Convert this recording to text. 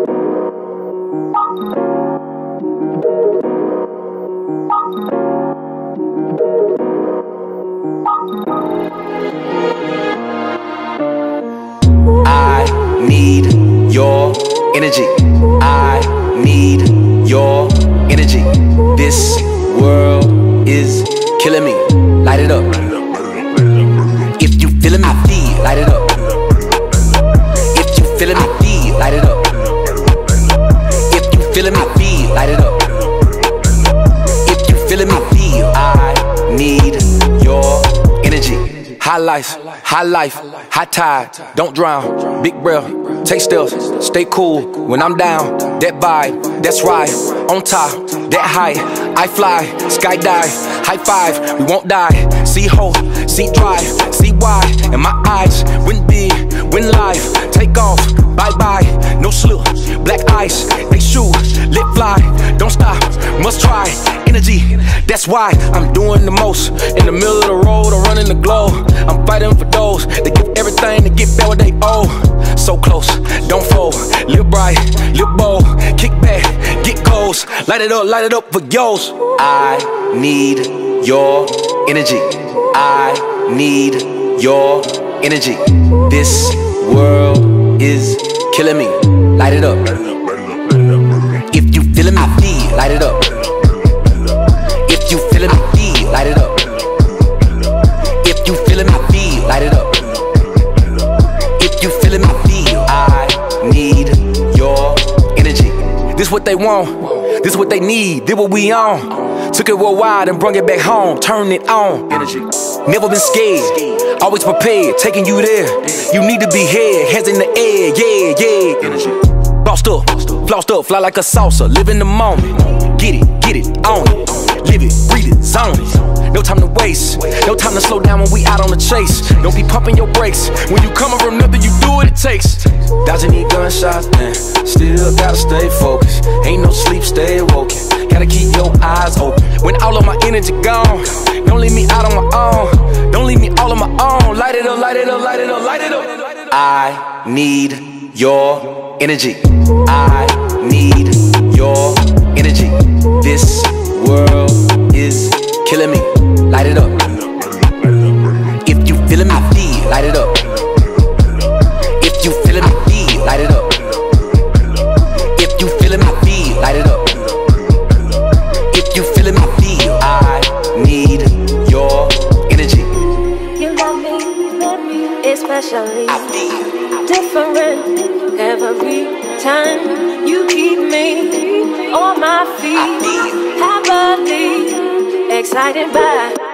I need your energy. I need your energy. This world is killing me. Light it up. If you feeling me, feel, light it up. If you feeling me, feel, light it up. If you feeling me, feel, light it up. If you feeling me, feel. I need your energy. High life, high tide, don't drown. Big breath, take steps, stay cool when I'm down. That vibe, that's right, on top, that high. I fly, skydive, high five, we won't die. See hope, see drive, see why. And my eyes, win big, win life. Take off, bye-bye, no slip. Black ice, they shoot, lit fly. Don't stop, must try. Energy, that's why I'm doing the most. In the middle of the road, I'm running the globe. I'm fighting for those that give everything to get back what they owe. So close, don't fold. Live bright, live bold. Kick back, get goals. Light it up for yours. I need your energy. I need your energy. This world is killing me. Light it up. If you feeling me, feel, light it up. If you feeling me, feel, light it up. If you feeling me, feel, light it up. If you feeling me, feel. I need your energy. This what they want, this what they need, this what we on. Took it worldwide and brung it back home, turn it on. Energy. Never been scared, always prepared, taking you there. You need to be here, hands in the air, yeah. Energy. Flossed up, fly like a salsa, live in the moment. Get it, own it. Live it, breathe it, zone it. No time to waste, no time to slow down when we out on the chase. Don't be pumping your brakes, when you coming from nothing, you do what it takes. Dodging these gunshots, man, still gotta stay focused. Ain't no sleep, stay awoken. Gotta keep your eyes open. When all of my energy gone, don't leave me out on my own. Don't leave me all on my own. Light it up, light it up, light it up, light it up. I need your energy. I need your energy. This world is killing me. Light it up. If you feeling me, feel, light it up. If you feeling me, feel, light it up. If you feeling me, feel, light it up. If you feeling me, feel. I need your energy. You love me, especially I feel different every time. You keep me on my feet, happily excited by